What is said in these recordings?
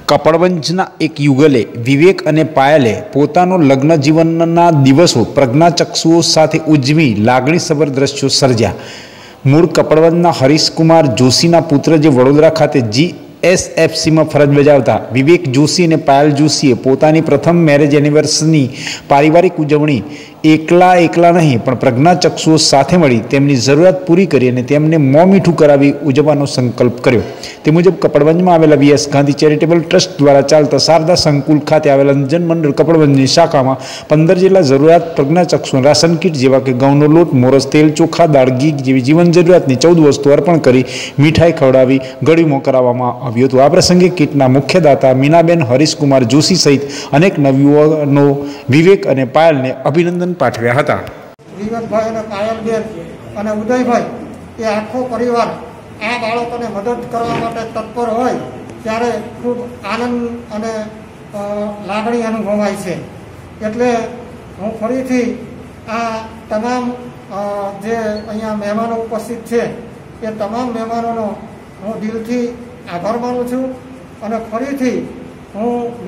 કપડવંજના એક યુગલે વિવેક અને પાયલે પોતાનો લગ્ન જીવનના દિવસો પ્રજ્ઞાચક્ષુઓ સાથે ઉજવી લાગણીસભર દ્રશ્યો સર્જ્યા. મૂળ કપડવંજના હરીશકુમાર જોશીના પુત્ર જે વડોદરા ખાતે GSFCમાં ફરજ બજાવતા વિવેક જોશી અને પાયલ જોશીએ પોતાની પ્રથમ મેરેજ એનિવર્સરીની પારિવારિક ઉજવણી એકલા નહીં પણ પ્રજ્ઞાચક્ષુઓ સાથે મળી તેમની જરૂરિયાત પૂરી કરી અને તેમને મોં મીઠું કરાવી ઉજવવાનો સંકલ્પ કર્યો. તે મુજબ કપડવંજમાં આવેલા VS ગાંધી ચેરિટેબલ ટ્રસ્ટ દ્વારા ચાલતા શારદા સંકુલ ખાતે આવેલા અંજન મંડળ કપડવંજની શાખામાં 15 જેટલા જરૂરિયાત પ્રજ્ઞાચક્ષુઓ રાશન કીટ જેવા કે ઘઉંનો લોટ, મોરસ તેલ, ચોખા, દાળ, ઘી જેવી જીવન જરૂરિયાતની 14 વસ્તુ અર્પણ કરી મીઠાઈ ખવડાવી ગળ્યું કરાવવામાં આવ્યું હતું. આ પ્રસંગે કીટના મુખ્ય દાતા મીનાબેન હરીશકુમાર જોશી સહિત અનેક નવયુવાનો વિવેક અને પાયલને અભિનંદન પાઠવ્યા હતા. વિવેકભાઈ અને પાયલબેન અને ઉદયભાઈ એ આખો પરિવાર આ બાળકોને મદદ કરવા માટે તત્પર હોય ત્યારે ખૂબ આનંદ અને લાગણી અનુભવાય છે. એટલે હું ફરીથી આ તમામ જે અહીંયા મહેમાનો ઉપસ્થિત છે એ તમામ મહેમાનોનો હું દિલથી આભાર માનું છું અને ફરીથી હું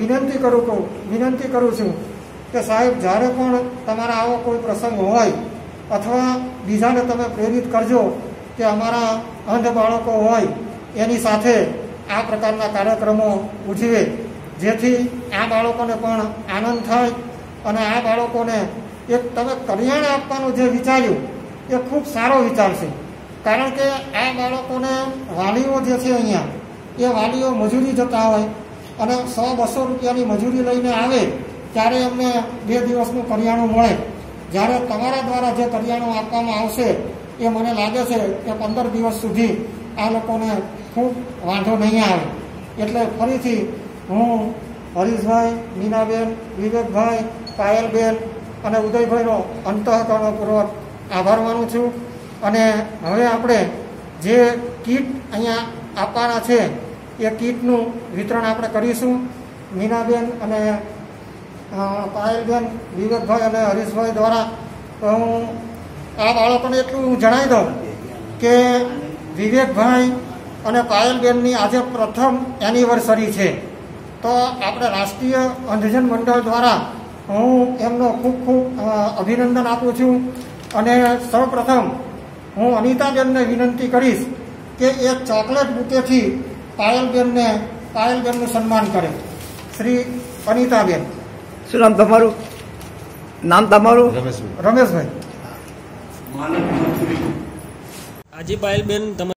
વિનંતી કરું છું કે સાહેબ, જ્યારે પણ તમારા આવો કોઈ પ્રસંગ હોય અથવા બીજાને તમે પ્રેરિત કરજો કે અમારા અંધ બાળકો હોય એની સાથે આ પ્રકારના કાર્યક્રમો ઉજવે, જેથી આ બાળકોને પણ આનંદ થાય અને આ બાળકોને એક તમે કલ્યાણ આપવાનું જે વિચાર્યું એ ખૂબ સારો વિચાર છે. કારણ કે આ બાળકોને વાલીઓ જે છે અહીંયા એ વાલીઓ મજૂરી જતા હોય અને 100-200 રૂપિયાની મજૂરી લઈને આવે ત્યારે એમને 2 દિવસનું કરિયાણું મળે. જ્યારે તમારા દ્વારા જે કરિયાણું આપવામાં આવશે એ મને લાગે છે કે 15 દિવસ સુધી આ લોકોને ખૂબ વાંધો નહીં આવે. એટલે ફરીથી હું હરીશભાઈ, મીનાબેન, વિવેકભાઈ, પાયલબેન અને ઉદયભાઈનો અંતઃકરણપૂર્વક આભાર માનું છું. અને હવે આપણે જે કીટ અહીંયા આપવાના છે એ કીટનું વિતરણ આપણે કરીશું. મીનાબેન અને પાયલબેન, વિવેકભાઈ અને હરીશભાઈ દ્વારા હું આ બાળકોને એટલું જણાવી દઉં કે વિવેકભાઈ અને પાયલબેનની આજે પ્રથમ એનિવર્સરી છે. તો આપણે રાષ્ટ્રીય અંધજન મંડળ દ્વારા હું એમનો ખૂબ અભિનંદન આપું છું. અને સૌપ્રથમ હું અનિતાબેનને વિનંતી કરીશ કે એક ચોકલેટ બુકેથી પાયલબેનનું સન્માન કરે. શ્રી અનિતાબેન. શું નામ તમારું? રમેશભાઈ. આજે પાયલબેન